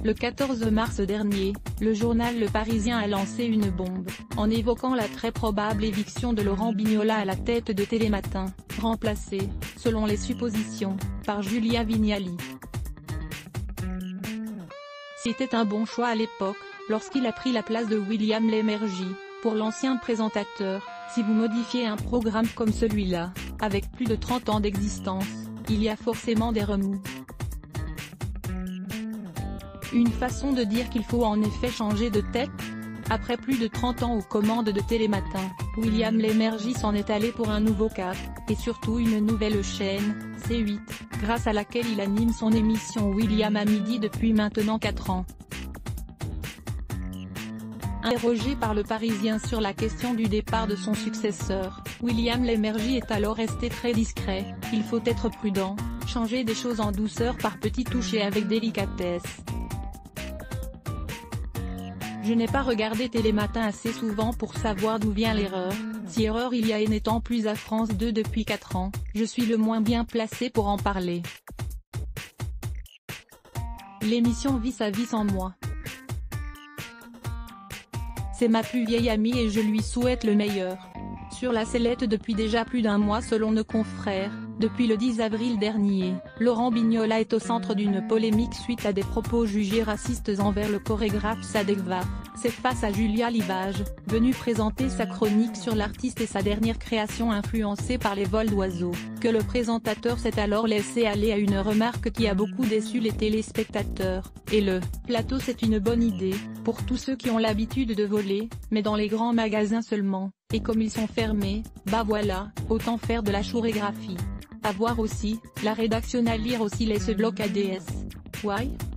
Le 14 mars dernier, le journal Le Parisien a lancé une bombe, en évoquant la très probable éviction de Laurent Vignola à la tête de Télématin, remplacé, selon les suppositions, par Julien Vignali. C'était un bon choix à l'époque, lorsqu'il a pris la place de William Lémergie. Pour l'ancien présentateur, si vous modifiez un programme comme celui-là, avec plus de 30 ans d'existence, il y a forcément des remous. Une façon de dire qu'il faut en effet changer de tête. Après plus de 30 ans aux commandes de Télématin, William Lémergie s'en est allé pour un nouveau cap, et surtout une nouvelle chaîne, C8, grâce à laquelle il anime son émission William à midi depuis maintenant 4 ans. Interrogé par Le Parisien sur la question du départ de son successeur, William Lémergie est alors resté très discret. Il faut être prudent, changer des choses en douceur par petites touches et avec délicatesse. Je n'ai pas regardé Télématin assez souvent pour savoir d'où vient l'erreur, si erreur il y a et n'étant plus à France 2 depuis 4 ans, je suis le moins bien placé pour en parler. L'émission vit sa vie sans moi. C'est ma plus vieille amie et je lui souhaite le meilleur. Sur la sellette depuis déjà plus d'un mois selon nos confrères, depuis le 10 avril dernier, Laurent Vignola est au centre d'une polémique suite à des propos jugés racistes envers le chorégraphe Sadek Vaf. C'est face à Julia Livage, venue présenter sa chronique sur l'artiste et sa dernière création influencée par les vols d'oiseaux, que le présentateur s'est alors laissé aller à une remarque qui a beaucoup déçu les téléspectateurs. Et le plateau, c'est une bonne idée, pour tous ceux qui ont l'habitude de voler, mais dans les grands magasins seulement, et comme ils sont fermés, bah voilà, autant faire de la chorégraphie. À voir aussi, la rédaction à lire aussi les ce bloc ADS. Why?